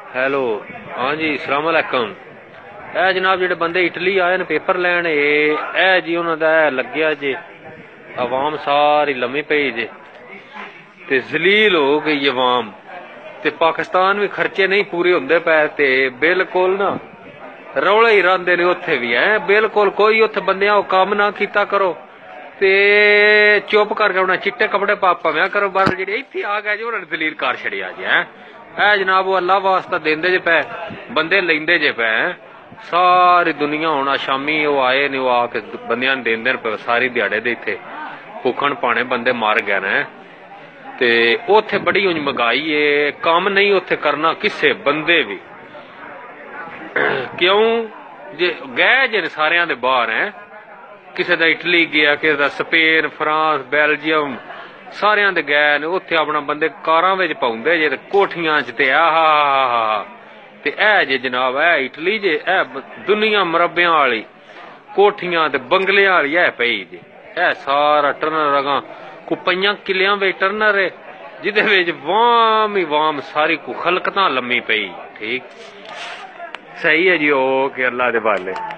Hello ਹਾਂਜੀ ਸਲਾਮ ਅਲੈਕਮ। ਇਹ ਜਨਾਬ ਜਿਹੜੇ ਬੰਦੇ ਇਟਲੀ ਆਏ ਨੇ ਪੇਪਰ ਲੈਣ ਇਹ ਜੀ ਉਹਨਾਂ ਦਾ ਲੱਗਿਆ ਜੇ ਆਵਾਮ ਸਾਰੀ ਲੰਮੀ ਪਈ ਜੇ ਤੇ ਜ਼ਲੀਲ ਹੋ ਗਈ ਆਵਾਮ ਤੇ ਪਾਕਿस्तान भी खर्चे नहीं पूरे होंदे पे ते बिल्कुल ना रौले ही रहंदे ने उत्थे भी है बिल्कुल कोई उत्थे बंदियां काम ना कीता करो ते चुप करके उन्हें चिट्टे कपड़े पाया करो बस जेह्ड़े इत्थे आ गए जे उन्होंने दलील कर छड़िया जे है जनाब अल्लाह वास्ता देंदे जे पे बंदे लेंदे जे पे सारी दुनिया हुण शामी वो आए ने वो आके बंदियां देंदे पे सारी दिहाड़े दे इत्थे भुखण पाने बंदे मर गए ने ते उत्थे बड़ी उंज महंगाई है काम नहीं उत्थे करना किसे बंदे भी क्यों जे गए जे सारियां दे बाहर हैं किसे दा इटली गया किसे दा स्पेन फ्रांस बेल्जियम सारियां दे गए ने उत्थे अपना बंदे कारां विच पाउंदे जे कोठियां च ते ते जे जनाब इटली जे दुनिया मरब्बियां वाली कोठियां ते बंगलियां वाली पई जे सारा टर्नर अगां को 5 किलियां वे टर्नर है जिदे विच वाम ही वाम सारी को खलकतां लम्मी पई ठीक सही है जी ओके अल्लाह दे वाले।